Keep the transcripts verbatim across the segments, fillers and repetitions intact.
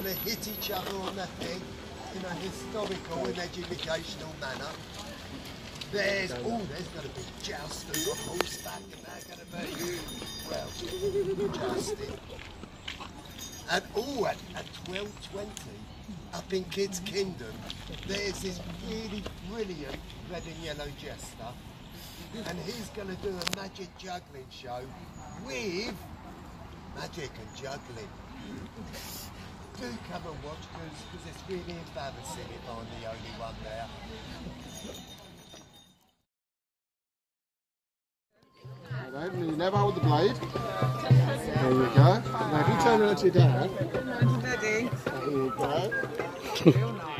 going to hit each other on the head in a historical and educational manner. There's, oh, there's going to be jousters on horseback, and they're going to be, well, jousting. And oh, at, at twelve twenty, up in Kids Kingdom, there's this really brilliant red and yellow jester, and he's going to do a magic juggling show with magic and juggling. Do come and watch, because it's really embarrassing if I'm the only one there. Right, you never hold the blade. There you go. Now if you turn around to your dad. Ready. There you go. Real nice.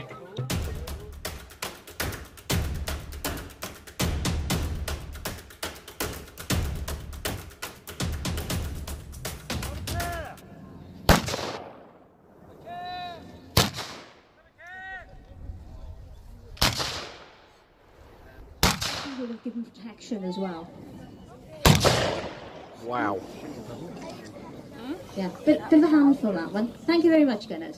Would have given protection as well. Wow. Yeah, bit, bit of a handful that one. Thank you very much, Gunners.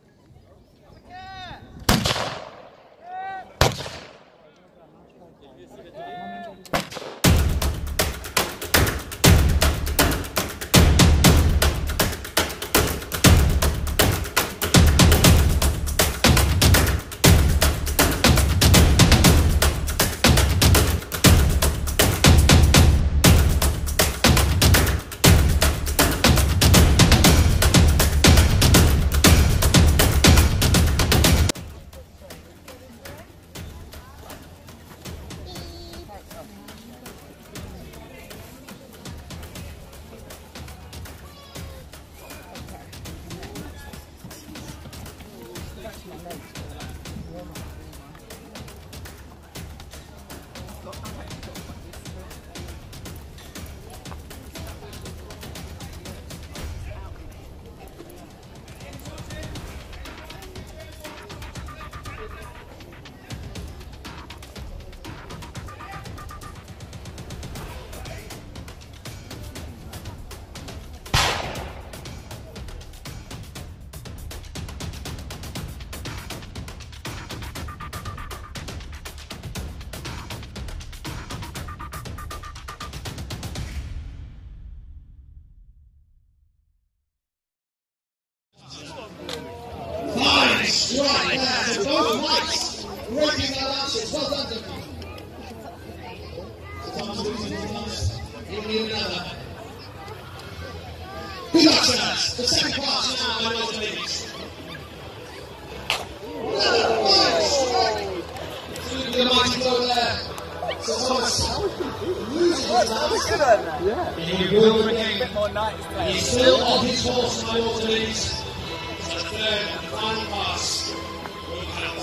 Right, so both mics breaking their lances. Well done, gentlemen. So Tom's losing his lance. He'll need another. Good luck, sirs. The second part is now, my lords and ladies. Another fine strike. Saluting the mighty blow there. So Thomas losing his lance. Yeah. Here we go again. He's still on his horse, my lords and ladies. Third and final pass will count.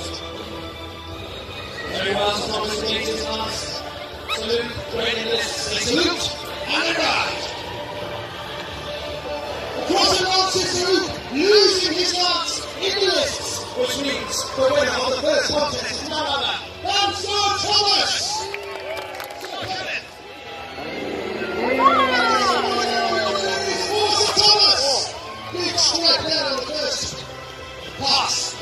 Very well, so Thomas remains his last. Salute, great lists. They salute and they ride. Crossing lances through, losing his lance in the lists, which means the winner of the first contest is none other than Sir Thomas. Sir Kenneth. It's for Sir Thomas. Big strike there on the first pass.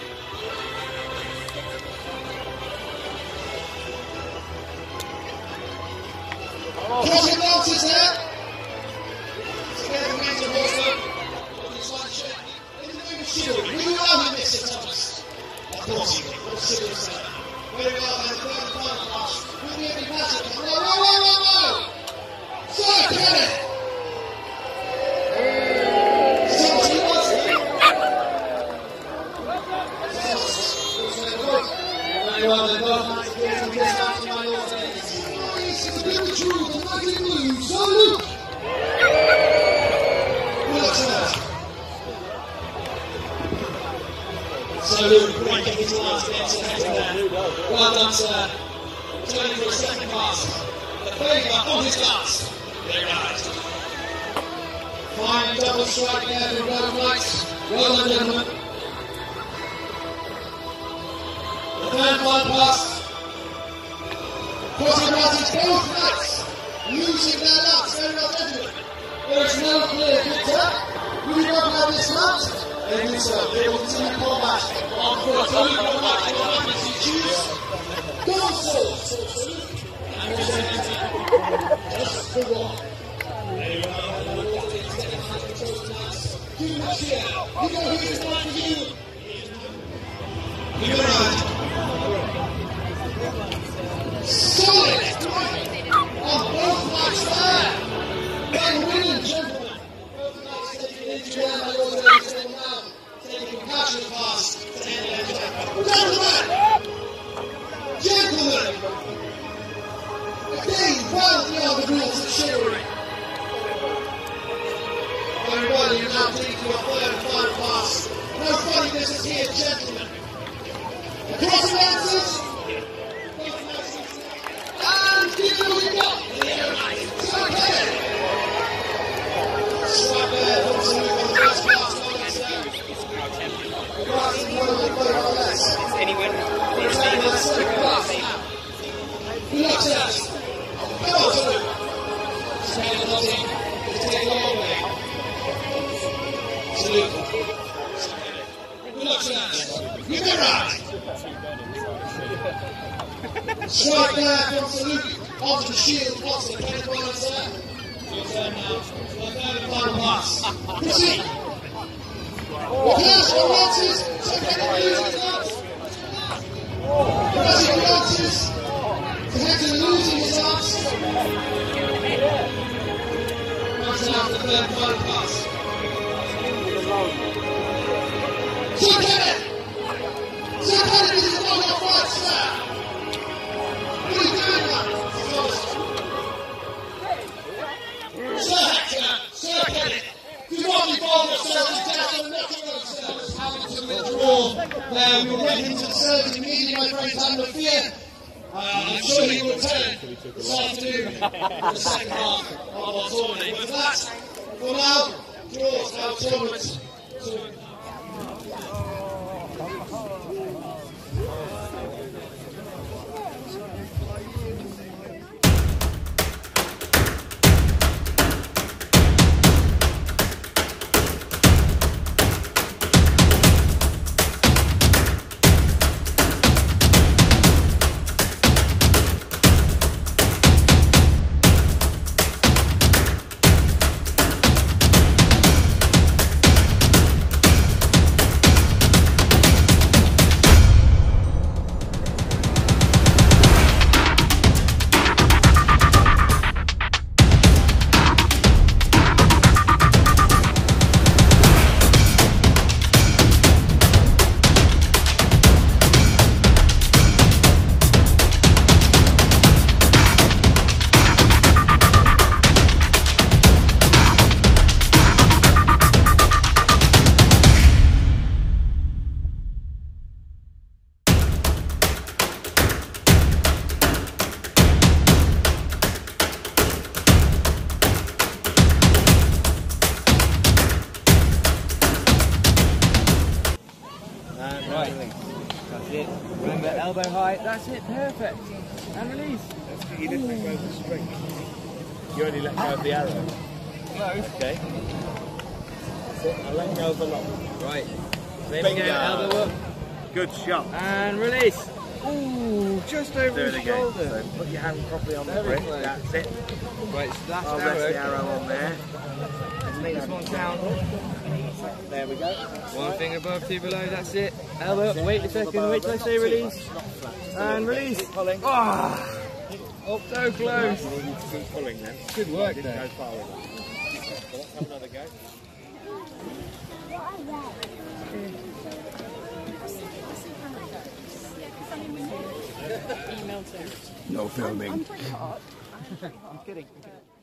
Crossing lances there. Together remains a horseman. In the name of shield, will you allow him this, Sir Thomas? Of course he will. What a shield, sir. Very well, then, third and final pass. Will be every magic. Whoa, whoa, whoa, whoa, whoa! Sir Kenneth! Thomas, he wants it. Very well, then, both nights clear from this out to my lords and ladies. This is the big true, the mighty blue, salute! Good luck, sir. Salute, breaking his last against the head there. Well done, sir. Turning for a second pass. The favour on his last. Very right. Fine double strike there from both knights. Well done, gentlemen. The third one pass. Crossing passes both knights. Losing their lance. Very well, gentlemen. There is no clear victor. We don't have this match. They do so. They will continue combat. On foot, so we go back to the line as you choose. Go on, Saul. And we'll send it to just for one. There you go. Too much here. You know who's the one for you. Give it around. Solid. On both nights there. And winning, gentlemen. Both nights taking into the end by all the ladies and now taking compassion pass to the end of the gentlemen. Gentlemen. Again, well beyond the rules of chivalry. Very well, you now take to a third and final pass. No funny business here, gentlemen. Across the answers. And give them what you got. So okay. Swap there, wants to move on the first pass. Moments there. Crossing one of the play on less. Anyone? Let's have that second pass now. Good luck, Seth. Come on, Tolu. Spend the body. Just take a long way. Salute. Good luck, Seth. You get right. Strike there from Salute. Onto the shield, onto the cage balance there. Your turn now. So the third and final pass. Proceed. Reverse for Rances. So Hector losing his arms. Reverse for Rances. So Hector losing his arms. Onto now for the third and final pass. So Kenneth. So Kenneth, this is not your fight, sir. What are you doing now? Sir Hector, Sir Kenneth, do not involve yourselves in death and not your own selves. Hamilton withdraw. There, we will get into the service immediately, my friends, have no fear. Uh, I'm sure he will return this afternoon for the second half of our tournament. With that, for now, draws our tournament. Remember, elbow height, that's it, perfect. And release. You didn't let go of the string. You only let go of the arrow. No. Okay. That's it. I'll let go of the lock. Right. Same again, elbow up. Good shot. And release. Ooh, just over Do it his again. shoulder. So put your hand properly on the Very grip. close. That's it. Right, so that's I'll arrow. rest the arrow on there. Let's make this one count. There we go. One finger above, two below, that's it. Elbow up, wait a second, wait till I say release. And release. Pulling. Ah! Oh, so close. You need to keep pulling then. Good work Didn't there. go far enough. So let's have another go. No filming. I'm kidding.